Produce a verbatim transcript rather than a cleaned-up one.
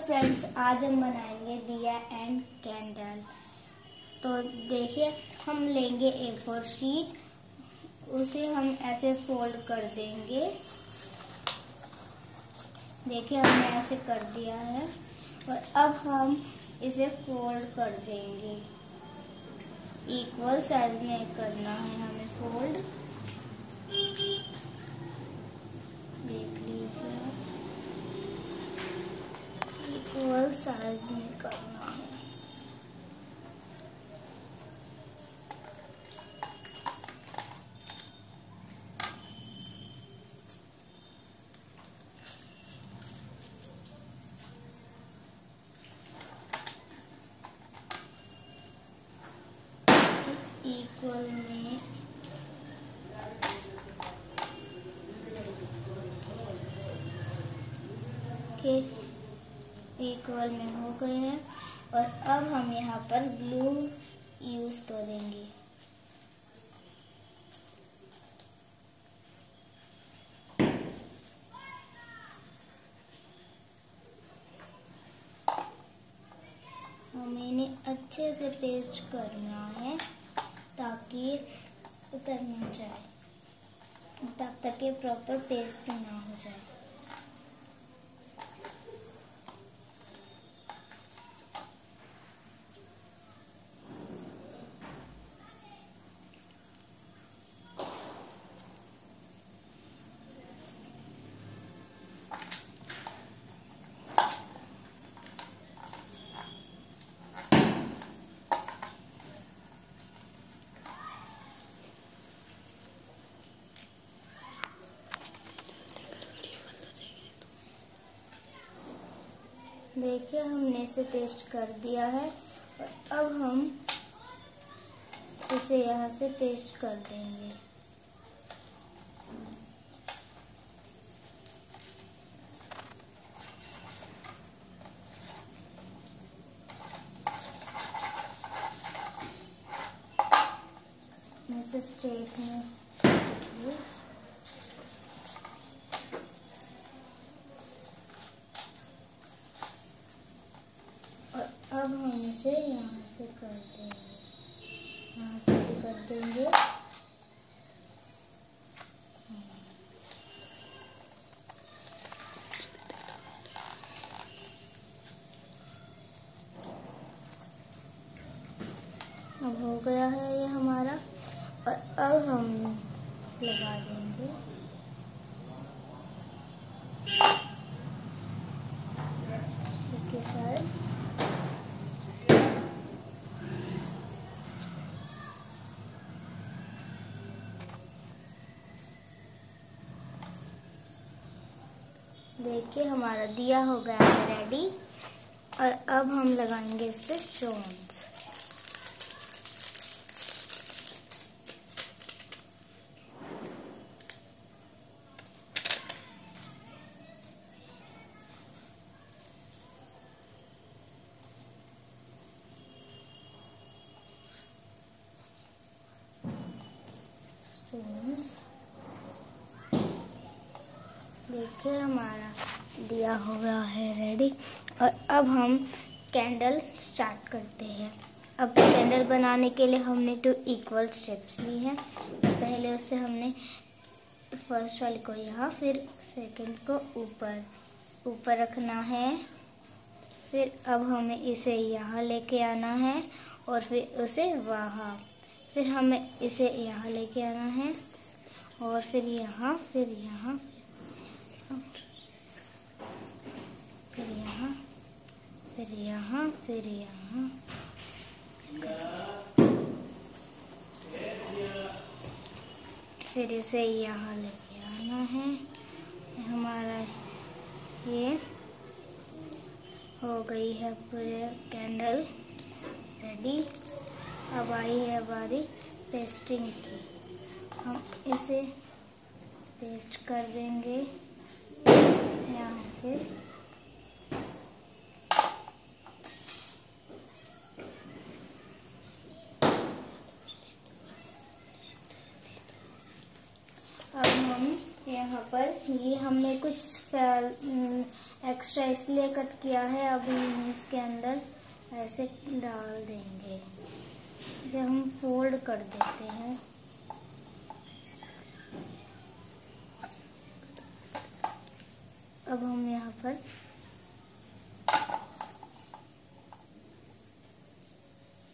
Friends, आज हम बनाएंगे दिया एंड कैंडल। तो देखिए, हम लेंगे ए फोर शीट, उसे हम ऐसे फोल्ड कर देंगे। देखिए, हमने ऐसे कर दिया है और अब हम इसे फोल्ड कर देंगे। इक्वल साइज में करना है हमें फोल्ड। देख लीजिए, इक्वल साइज में करना है। इक्वल में के इक्वल में हो गए हैं और अब हम यहाँ पर ग्लू यूज करेंगे। हमें इन्हें अच्छे से पेस्ट करना है ताकि उतर ना जाए, तब तक ये प्रॉपर पेस्ट ना हो जाए। देखिए, हमने इसे पेस्ट कर दिया है और अब हम इसे यहाँ से पेस्ट कर देंगे। इसे स्ट्रेट में अब हम इसे यहाँ से कर देंगे, यहाँ से भी कर देंगे। अब हो गया है ये हमारा और अब हम लगा देंगे। ठीक है सर, देखिए हमारा दिया हो गया है रेडी और अब हम लगाएंगे इस पे स्टोन्स। स्टोन्स देखिए, हमारा दिया हो गया है रेडी और अब हम कैंडल स्टार्ट करते हैं। अब कैंडल बनाने के लिए हमने टू इक्वल स्टेप्स ली हैं। पहले उससे हमने फर्स्ट वाले को यहाँ, फिर सेकंड को ऊपर ऊपर रखना है। फिर अब हमें इसे यहाँ लेके आना है और फिर उसे वहाँ, फिर हमें इसे यहाँ लेके आना है और फिर यहाँ, फिर यहाँ, फिर यहाँ, फिर यहाँ, फिर यहाँ, फिर इसे यहाँ लेके आना है। हमारा ये हो गई है पूरे कैंडल रेडी। अब आई है बारी पेस्टिंग की। हम इसे पेस्ट कर देंगे यहाँ से। अब हम यहाँ पर ये हमने कुछ एक्स्ट्रा इसलिए कट किया है, अब हम इसके अंदर ऐसे डाल देंगे। इसे हम फोल्ड कर देते हैं। अब हम यहाँ पर